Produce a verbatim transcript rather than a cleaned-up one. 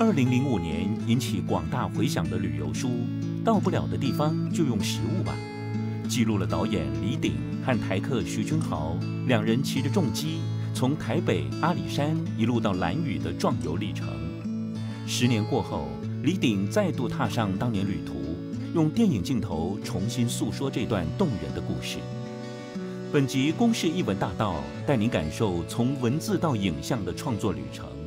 二零零五年引起广大回响的旅游书《到不了的地方就用食物吧》，记录了导演李鼎和台客徐君豪两人骑着重机从台北阿里山一路到兰屿的壮游历程。十年过后，李鼎再度踏上当年旅途，用电影镜头重新诉说这段动人的故事。本集公视艺文大道带您感受从文字到影像的创作旅程。